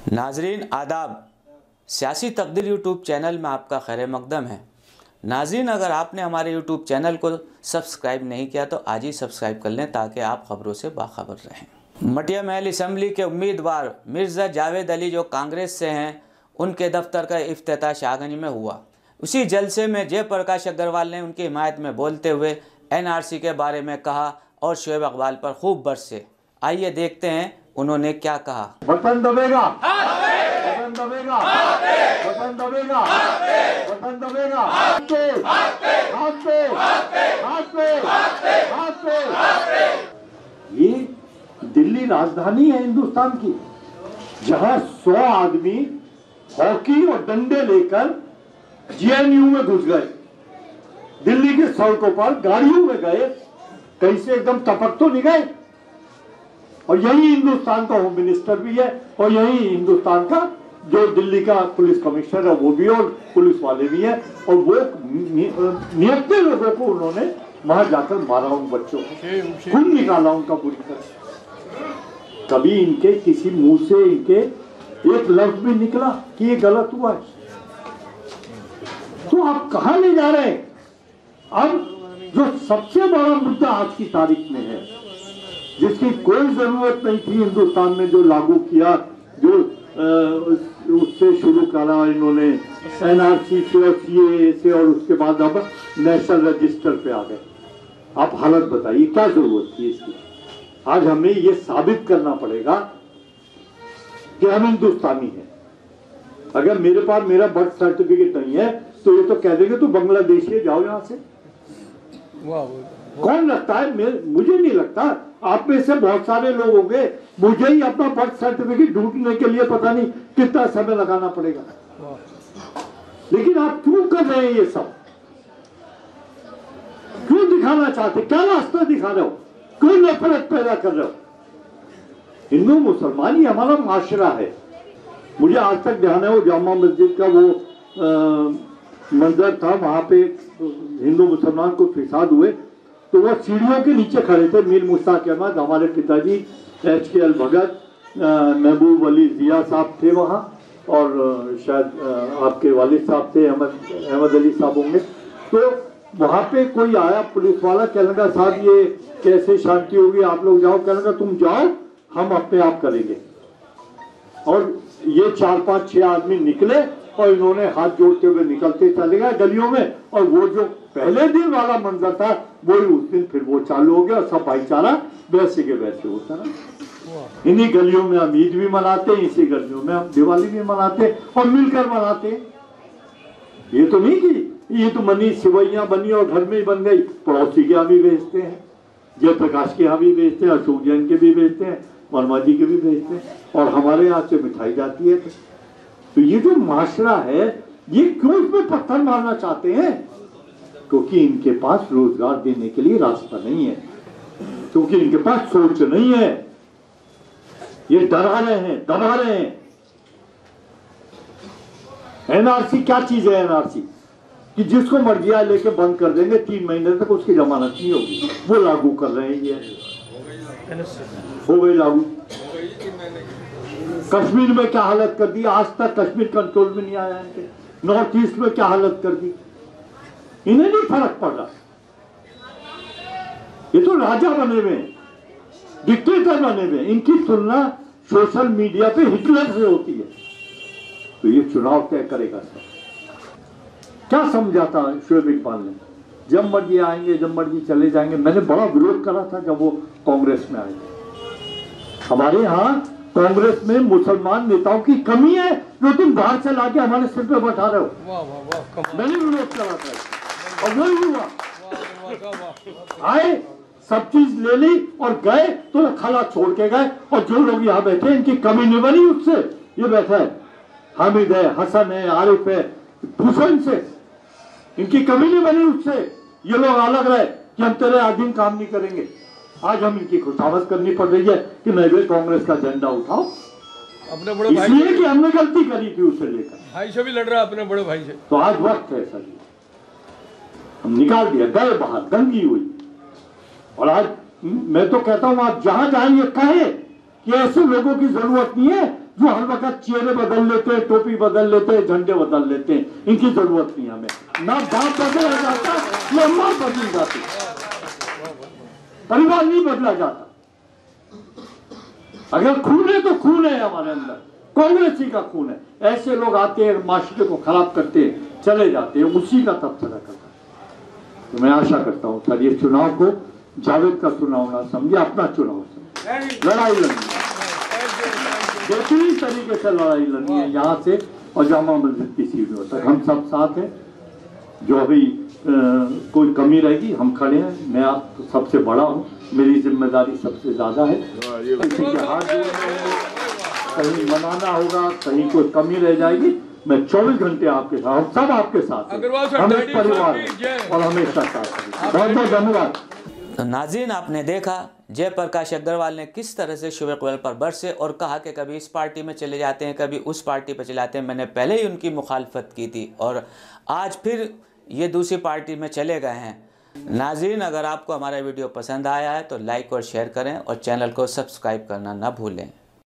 नाजरीन आदाब, सियासी तकदीर यूट्यूब चैनल में आपका खैर मकदम है। नाजरीन, अगर आपने हमारे यूट्यूब चैनल को सब्सक्राइब नहीं किया तो आज ही सब्सक्राइब कर लें ताकि आप खबरों से बाखबर रहें। मटिया महल असम्बली के उम्मीदवार मिर्ज़ा जावेद अली जो कांग्रेस से हैं, उनके दफ्तर का इफ्तिताह शाहगंज में हुआ। उसी जलसे में जयप्रकाश अग्रवाल ने उनकी हिमायत में बोलते हुए NRC के बारे में कहा और शोएब इकबाल पर खूब बरसे। आइए देखते हैं उन्होंने क्या कहा। वतन दबेगा, वतन दबेगा, वतन दबेगा, वतन दबेगा। हाथ पे, हाथ पे, हाथ पे, हाथ पे। ये दिल्ली राजधानी है हिंदुस्तान की, जहां 100 आदमी हॉकी और डंडे लेकर JNU में घुस गए। दिल्ली के सड़कों पर गाड़ियों में गए, कहीं से एकदम टपक तो नहीं गए। और यही हिंदुस्तान का होम मिनिस्टर भी है और यही हिंदुस्तान का जो दिल्ली का पुलिस कमिश्नर है वो भी, और पुलिस वाले भी हैं। और वो निहत्थे लोगों को उन्होंने वहां जाकर मारा, उन बच्चों को खून निकाला उनका पूरी तरह। कभी इनके किसी मुंह से इनके एक लफ्ज भी निकला कि ये गलत हुआ है? तो आप कहां ले जा रहे हैं? अब जो सबसे बड़ा मुद्दा आज की तारीख में है, जिसकी कोई जरूरत नहीं थी हिंदुस्तान में, जो लागू किया, जो उससे शुरू करा इन्होंने NRC से और CAA से, और उसके बाद अब नेशनल रजिस्टर पे आ गए। आप हालत बताइए, क्या जरूरत थी इसकी? आज हमें ये साबित करना पड़ेगा कि हम हिंदुस्तानी हैं। अगर मेरे पास मेरा बर्थ सर्टिफिकेट नहीं है तो ये तो कह देंगे तो बांग्लादेशी है, जाओ यहां से। कौन लगता है? मुझे नहीं लगता। आप में से बहुत सारे लोग होंगे, मुझे ही अपना बर्थ सर्टिफिकेट ढूंढने के लिए पता नहीं कितना समय लगाना पड़ेगा। लेकिन आप क्यों कर रहे हैं ये सब? क्यों दिखाना चाहते? क्या रास्ता दिखा रहे हो? क्यों नफरत पैदा कर रहे हो? हिंदू मुसलमान ही हमारा माशरा है। मुझे आज तक ध्यान है वो जामा मस्जिद का वो मंजर था, वहां पे हिंदू मुसलमान को फिसाद हुए तो वो सीढ़ियों के नीचे खड़े थे। मीर मुश्ताक अहमद, हमारे पिताजी HKL भगत, महबूब अली जिया साहब थे वहाँ, और शायद आपके वालिद साहब थे, अहमद अली साहब होंगे। तो वहाँ पे कोई आया पुलिस वाला, कहने लगा साहब ये कैसे शांति होगी, आप लोग जाओ। कहने लगा तुम जाओ, हम अपने आप करेंगे। और ये 4-5-6 आदमी निकले और इन्होंने हाथ जोड़ते हुए निकलते चले गए गलियों में। और वो जो पहले दिन वाला मंजर था वही उस दिन फिर वो चालू हो गया। सब भाईचारा वैसे के वैसे होता रहा। इन्हीं गलियों में हम ईद भी मनाते हैं, इसी गलियों में हम दिवाली भी मनाते हैं और मिलकर मनाते हैं। ये तो नहीं कि ईद मनी, सिवैयां बनी और घर में ही बन गई। पड़ोसी के यहाँ भी भेजते हैं, जयप्रकाश के यहाँ भी भेजते हैं, अशोक जैन के भी भेजते हैं, वर्मा जी के भी भेजते हैं, और हमारे यहाँ से मिठाई जाती है। तो ये जो माशरा है, ये क्यों इसमें पत्थर मारना चाहते हैं? क्योंकि इनके पास रोजगार देने के लिए रास्ता नहीं है, क्योंकि इनके पास सोच नहीं है। ये डरा रहे हैं, दबा रहे हैं। NRC क्या चीज है? NRC कि जिसको मर्जी आए लेके बंद कर देंगे, 3 महीने तक उसकी जमानत नहीं होगी। वो लागू कर रहे हैं, ये हो गई लागू। कश्मीर में क्या हालत कर दी, आज तक कश्मीर कंट्रोल में नहीं आया इनके। नॉर्थ ईस्ट में क्या हालत कर दी, इन्हें नहीं फर्क पड़ रहा। ये तो राजा बने हुए, डिक्टेटर बने हुए। इनकी तुलना सोशल मीडिया पे हिटलर से होती है। तो ये चुनाव तय करेगा सब। क्या समझा था शोएब इकबाल ने? जब मर्जी आएंगे, जब मर्जी चले जाएंगे। मैंने बड़ा विरोध करा था जब वो कांग्रेस में आए थे। हमारे यहाँ कांग्रेस में मुसलमान नेताओं की कमी है जो तुम बाहर से लाके हमारे सिर पे बैठा रहे हो। मैंने विरोध करा था और वही हुआ। आए, सब चीज ले ली और गए तो खाला छोड़ के गए। और जो लोग यहाँ बैठे इनकी कमी नहीं बनी उससे। ये बैठा है हामिद है, हसन है, आरिफ है, भूषण से इनकी कमी नहीं बनी उससे। ये लोग अलग रहे कि हम तेरे आधीन काम नहीं करेंगे। आज हम इनकी खुशामद करनी पड़ रही है कि नहीं भाई कांग्रेस का झंडा उठाओ, अपने बड़े भाई, इसलिए कि हमने गलती करी थी उसे लेकर। भाई से भी लड़ रहा है, अपने बड़े भाई से। तो आज वक्त है सर, हम निकाल दिया, गए बाहर, दंगी हुई। और आज मैं तो कहता हूं आप जहां जाएंगे कहे कि ऐसे लोगों की जरूरत नहीं है जो हर वक्त चेहरे बदल लेते हैं, टोपी बदल लेते हैं, झंडे बदल लेते हैं, इनकी जरूरत नहीं हमें। ना बाप बदला जाता, ना मां बदली जाती, परिवार नहीं बदला जाता। अगर खून है तो खून है हमारे अंदर, कांग्रेसी का खून है। ऐसे लोग आते हैं, माशरे को खराब करते हैं, चले जाते हैं, उसी का तबसरा करता है। तो मैं आशा करता हूं सर ये चुनाव को जावेद का चुनाव ना समझे, अपना चुनाव समझे। लड़ाई लड़नी है, बेहतरीन तरीके से लड़ाई लड़नी है यहाँ से और जामा मस्जिद की सीढ़ियों तक। हम सब साथ हैं, जो भी कोई कमी रहेगी हम खड़े हैं। मैं आप सबसे बड़ा हूँ, मेरी जिम्मेदारी सबसे ज्यादा है। किसी के हाथ जोड़ने होंगे, कहीं मनाना होगा, कहीं कोई कमी रह जाएगी, मैं 24 घंटे आपके साथ, हम सब आपके साथ हैं, हम एक परिवार हैं और हमेशा साथ हैं। बहुत बहुत धन्यवाद। तो नाज़रीन, आपने देखा जयप्रकाश अग्रवाल ने किस तरह से शुभ इकबाल पर बरसे और कहा कि कभी इस पार्टी में चले जाते हैं, कभी उस पार्टी पर चले जाते हैं। मैंने पहले ही उनकी मुखालफत की थी और आज फिर ये दूसरी पार्टी में चले गए हैं। नाज़रीन, अगर आपको हमारा वीडियो पसंद आया है तो लाइक और शेयर करें और चैनल को सब्सक्राइब करना ना भूलें।